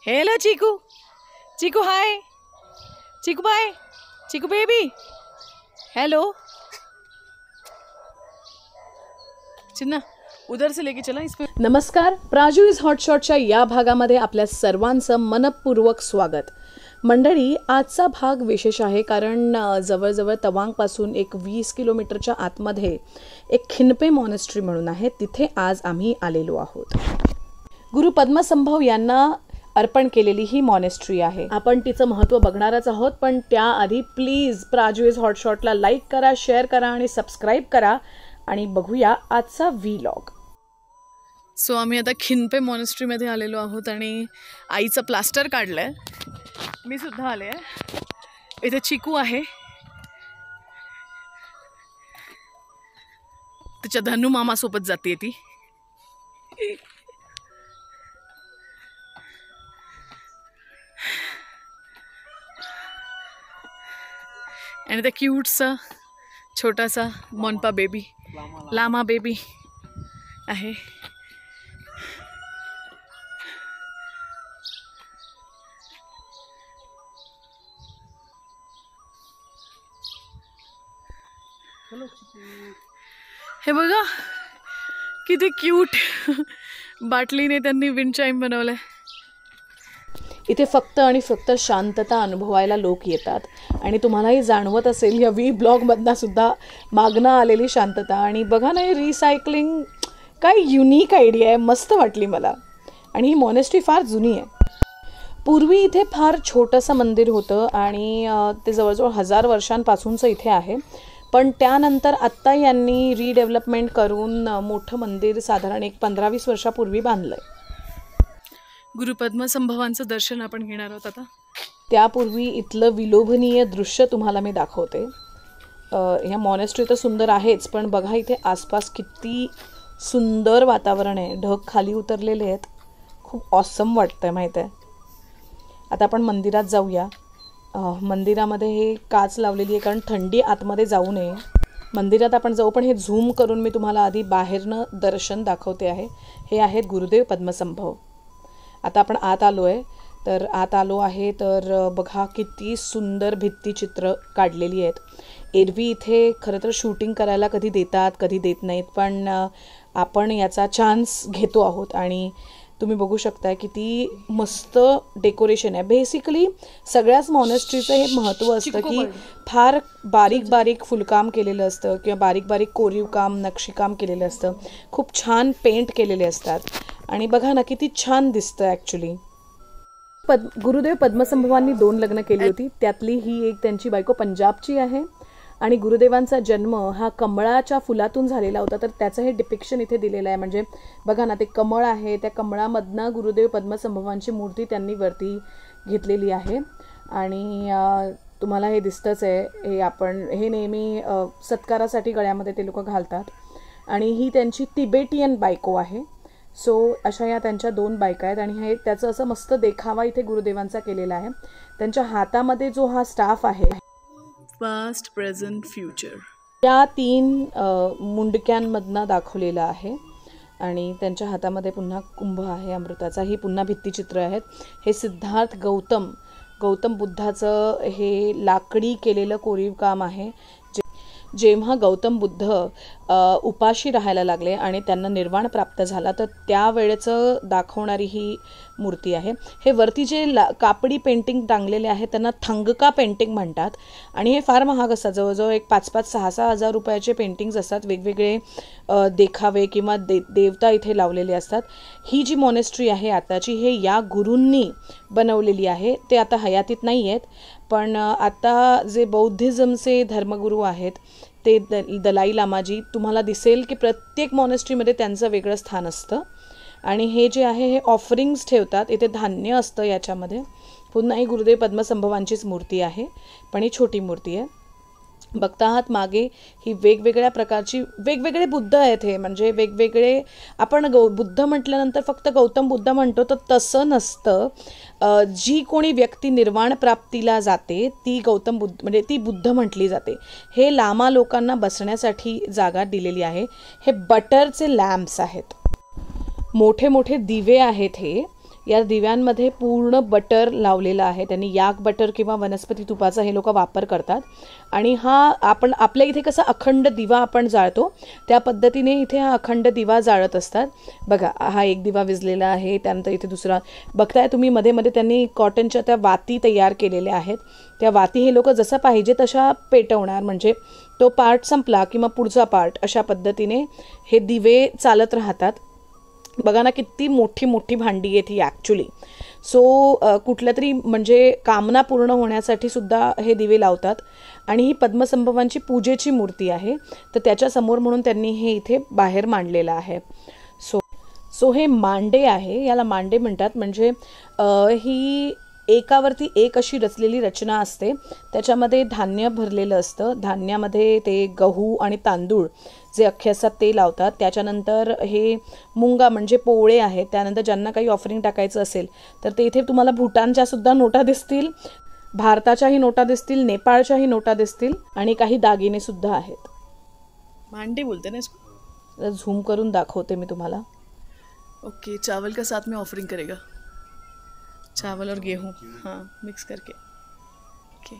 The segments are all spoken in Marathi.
Hello, Chiku. Chiku, hi. Chiku, bye. Chiku, baby. Hello. चिन्ना उधर से लेके चला इसमें. नमस्कार, प्राजू इज हॉटशॉटच्या या भागामध्ये आपल्या सर्वांचं मनपूर्वक स्वागत. मंडळी, आजचा भाग विशेष आहे कारण जवळजवळ तवांगपासून एक 20 किलोमीटरच्या आतमध्ये एक खिनपे मॉनेस्ट्री म्हणून आहे, तिथे आज आम्ही आलेलो आहोत. गुरु पद्मसंभव यांना अर्पण केलेली ही मॉनेस्ट्री आहे. आपण तिचं महत्त्व बघणारच आहोत, पण त्याआधी प्लीज प्राजू इज हॉटशॉटला लाईक करा, शेअर करा आणि सबस्क्राईब करा आणि बघूया आजचा व्लॉग. सो आम्ही आता खिनपे मॉनेस्ट्रीमध्ये आलेलो आहोत आणि आईचं प्लास्टर काढलंय. मी सुद्धा आले आहे. इथे चिकू आहे, तिच्या धनु मामासोबत जाते ती. आणि त्या क्यूटचा छोटासा मोनपा बेबी, लामा बेबी आहे. हे बघा किती क्यूट बाटलीने त्यांनी विंड चाइम बनवलंय. इथे फक्त आणि फक्त शांतता अनुभवायला लोक येतात आणि तुम्हालाही जाणवत असेल या ब्लॉगमधनं सुद्धा मागणं आलेली शांतता. आणि बघा ना, हे रिसायकलिंग काय युनिक आयडिया आहे, मस्त वाटली मला. आणि ही मॉनेस्ट्री फार जुनी आहे. पूर्वी इथे फार छोटंसं मंदिर होतं आणि ते जवळजवळ 1000 वर्षांपासूनचं इथे आहे. पण त्यानंतर आत्ता यांनी रिडेव्हलपमेंट करून मोठं मंदिर साधारण एक 15-20 वर्षापूर्वी बांधलं आहे. गुरु पद्मसंभवांचं दर्शन आपण घेणार आहोत आता. त्यापूर्वी इथलं विलोभनीय दृश्य तुम्हाला मी दाखवते. ह्या मॉनेस्ट्री तर सुंदर आहेच, पण बघा इथे आसपास किती सुंदर वातावरण आहे. ढग खाली उतरलेले आहेत, खूप ऑसम वाटतंय माहीत आहे. आता आपण मंदिरात जाऊया. मंदिरामध्ये हे काच लावलेली आहे कारण थंडी आतमध्ये जाऊ नये. मंदिरात आपण जाऊ, पण हे झूम करून मी तुम्हाला आधी बाहेरनं दर्शन दाखवते आहे. हे आहेत गुरुदेव पद्मसंभव. आता आपण आत आलो आहे, तर आत आलो आहे तर बघा किती सुंदर भित्तीचित्र काढलेली आहेत. एरवी इथे खरं तर शूटिंग करायला कधी देतात कधी देत नाहीत, पण आपण याचा चान्स घेतो आहोत. आणि तुम्ही बघू शकता किती मस्त डेकोरेशन आहे. बेसिकली सगळ्याच मॉनेस्ट्रीचं हे महत्त्व असतं की फार बारीक बारीक फुलकाम केलेलं असतं किंवा बारीक बारीक कोरीव काम, नक्षीकाम केलेलं असतं. खूप छान पेंट केलेले असतात आणि बघा ना किती छान दिसतं ॲक्च्युली. गुरुदेव पद्मसंभवांनी 2 लग्न केली होती, त्यातली ही एक त्यांची बायको पंजाबची आहे. आणि गुरुदेवांचा जन्म हा कमळाच्या फुलातून झालेला होता, तर त्याचं हे डिपिक्शन इथे दिलेलं आहे. म्हणजे बघा ना, ते कमळ आहे, त्या कमळामधनं गुरुदेव पद्मसंभवांची मूर्ती त्यांनी वरती घेतलेली आहे. आणि तुम्हाला हे दिसतंच आहे, हे नेहमी सत्कारासाठी गळ्यामध्ये ते लोक घालतात. आणि ही त्यांची तिबेटियन बायको आहे. सो अशा या त्यांच्या 2 बायका आहेत. आणि हे त्याचं असं मस्त देखावा इथे गुरुदेवांचा केलेला आहे. त्यांच्या हातामध्ये जो हा स्टाफ आहे, पास्ट, प्रेझेंट, फ्युचर, या 3 मुंडक्यांमधनं दाखवलेला आहे. आणि त्यांच्या हातामध्ये पुन्हा कुंभ आहे अमृताचा. ही पुन्हा भित्तीचित्र आहेत. हे सिद्धार्थ गौतम बुद्धाचं हे लाकडी केलेलं कोरीव काम आहे. जेव्हा गौतम बुद्ध उपाशी राहायला लागले आणि त्यांना निर्वाण प्राप्त झाला, तर त्यावेळेचं दाखवणारी ही मूर्ती आहे. हे वरती जे कापडी पेंटिंग टांगलेले आहे त्यांना थंगका पेंटिंग म्हणतात. आणि हे फार महाग असतात, जवळजवळ एक 5,000-6,000 हजार रुपयाचे पेंटिंग्स असतात. वेगवेगळे देखावे किंवा देवता इथे लावलेले असतात. ही जी मॉनेस्ट्री आहे आताची, हे या गुरूंनी बनवलेली आहे. ते आता हयातीत नाही आहेत, पण आता जे बौद्धिझमचे धर्मगुरू आहेत ते दलाई लामाजी, तुम्हाला दिसेल की प्रत्येक मॉनेस्ट्रीमध्ये त्यांचं वेगळं स्थान असतं. आणि हे जे आहे हे ऑफरिंग्स ठेवतात. इथे धान्य असतं याच्यामध्ये. पुन्हा ही गुरुदेव पद्मसंभवांचीच मूर्ती आहे, पण ही छोटी मूर्ती आहे. बघता आहात मागे ही वेगवेगळ्या प्रकारची वेगवेगळे बुद्ध आहेत. हे म्हणजे वेगवेगळे, आपण बुद्ध म्हटल्यानंतर फक्त गौतम बुद्ध म्हणतो, तर तसं नसतं. जी कोणी व्यक्ती निर्वाण प्राप्तीला जाते ती गौतम बुद्ध म्हणजे ती बुद्ध म्हटली जाते. हे लामा लोकांना बसण्यासाठी जागा दिलेली आहे. हे बटरचे लॅम्प्स आहेत, मोठे मोठे दिवे आहेत. हे या दिव्यांमध्ये पूर्ण बटर लावलेलं आहे. त्यांनी याक बटर किंवा वनस्पती तुपाचा हे लोक वापर करतात. आणि हा आपण आपल्या इथे कसा अखंड दिवा आपण जाळतो त्या पद्धतीने इथे हा अखंड दिवा जाळत असतात. बघा, हा एक दिवा विझलेला आहे. त्यानंतर इथे दुसरा बघताय तुम्ही, मध्ये मध्ये त्यांनी कॉटनच्या त्या वाती तयार केलेल्या आहेत. त्या वाती हे लोक जसं पाहिजे तशा पेटवणार, म्हणजे तो पार्ट संपला किंवा पुढचा पार्ट, अशा पद्धतीने हे दिवे चालत राहतात. बघा ना किती मोठी मोठी भांडी आहेत ही ॲक्च्युली. सो कुठल्या तरी म्हणजे कामना पूर्ण होण्यासाठी सुद्धा हे दिवे लावतात. आणि ही पद्मसंभवांची पूजेची मूर्ती आहे, तर त्याच्यासमोर म्हणून त्यांनी हे इथे बाहेर मांडलेलं आहे. सो हे मांडे आहे, याला मांडे म्हणतात. म्हणजे ही एकावरती एक अशी रचलेली रचना असते. त्याच्यामध्ये धान्य भरलेलं असतं. धान्यामध्ये ते गहू आणि तांदूळ जे अख्खे असतात ते लावतात. त्याच्यानंतर हे मुंगा म्हणजे पोळे आहेत. त्यानंतर ज्यांना काही ऑफरिंग टाकायचं असेल तर ते इथे तुम्हाला भूटानच्या सुद्धा नोटा दिसतील, भारताच्याही नोटा दिसतील, नेपाळच्याही नोटा दिसतील आणि काही दागिने सुद्धा आहेत. मांडे बोलते ना इसको, झूम करून दाखवते मी तुम्हाला. ओके, चावल का साथ में ऑफरिंग करेगा, चावल और गेहूँ, हाँ मिक्स करके. ओके,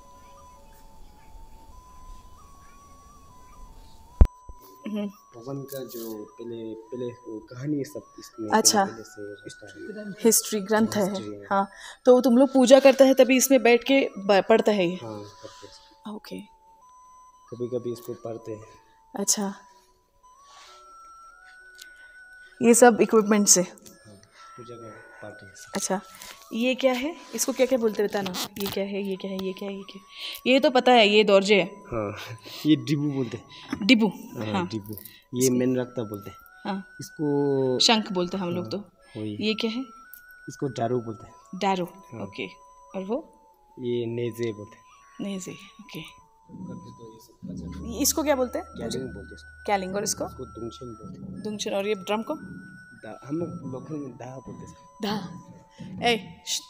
पवन का जो पहले वो कहानी सब इसमें अच्छा, पहले से स्टार्ट हिस्ट्री ग्रंथ है. हाँ, तो तुम लोग पूजा करते हैं तभी इसमें बैठ के पढ़ता है ये. हाँ करते हैं। ओके, कभी कभी इसको पढ़ते हैं। अच्छा, ये सब इक्विपमेंट से. हाँ, पूजा का पार्ट है। अच्छा, ये क्या है, इसको क्या क्या बोलते रहता ना, ये क्या है, ये क्या है, ये क्या है, ये क्या है? ये तो पता है, ये दौरजे है. हाँ, ये डिबू बोलते हैं। डिबू. हाँ, हाँ, डिबू, ये मेन रखता बोलते हैं। हाँ, इसको शंख बोलते हैं हम लोग तो. वही, ये क्या है? इसको डारू बोलते हैं। डारो. हाँ। ओके, और वो ये नेजे बोलते हैं। नेजी. ओके, करते तो ये सब बचा। इसको क्या बोलते हैं? कैलिंग बोलते हैं इसको। कैलिंग. और इसको इसको दुंगशन बोलते हैं। दुंगशन. और ये ड्रम को हम लोग लोकल में दा बोलते हैं इसको। धा. ए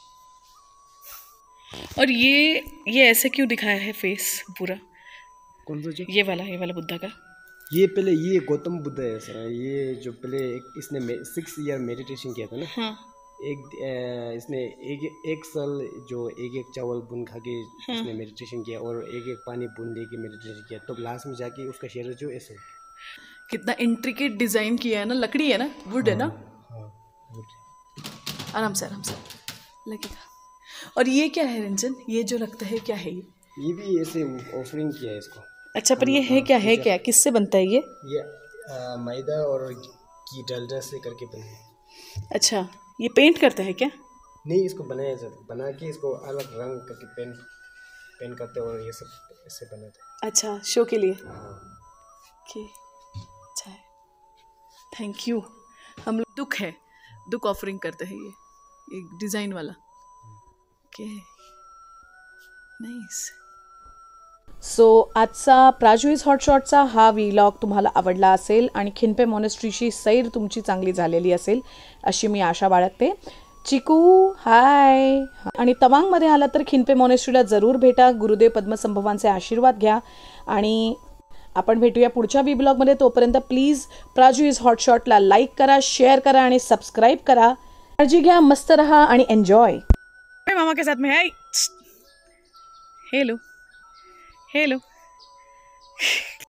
और ये ऐसे क्यों दिखाया है फेस पूरा? कौन सा जो? ये वाला बुद्धा का. ये पहले ये गौतम बुद्ध है सर। ये जो पहले इसने 6 ईयर मेडिटेशन किया था ना। हाँ. इसने एक साल जो एक चावल बुन खा के इसने मेडिटेशन किया और एक पानी बुन दे के मेडिटेशन किया, तो लास्ट में जाके उसका शरीर जो ऐसे कितना इंट्रिकेट डिजाइन किया है ना. लकड़ी है ना, वुड है ना. हाँ good। आराम से लगेगा. और ये क्या है रंजन, ये जो लगता है क्या है ये भी ऐसे ऑफरिंग किया है इसको। अच्छा, पर ये है क्या, है क्या, किससे बनता है ये? मैदा और घी डालडा से करके बने। अच्छा, ये पेंट करता है क्या? नहीं, इसको बनाया जाता, बना के इसको अलग रंग करके पेंट करते और ये सब ऐसे बनाते। अच्छा, शो के लिए. हाँ। ओके, अच्छा है, थैंक यू. हम लोग दुख ऑफरिंग करते हैं. ये डिज़ाइन वाला. Okay, nice. सो आजचा प्राजू इज हॉटशॉटचा हा व्लॉग तुम्हाला आवडला असेल आणि खिंपे मॉनेस्ट्रीची सैर तुमची चांगली झालेली असेल अशी मी आशा बाळगते. चिकू हाय. आणि तवांगमध्ये आला तर खिंपे मॉनेस्ट्रीला जरूर भेटा. गुरुदेव पद्मसंभवांचे आशीर्वाद घ्या आणि आपण भेटूया पुढच्या व्लॉगमध्ये. तोपर्यंत प्लीज प्राजू इज हॉटशॉटला लाईक करा, शेअर करा आणि सबस्क्राईब करा. काळजी घ्या, मस्त रहा आणि एन्जॉय. मामा के साथ में है. हेलो.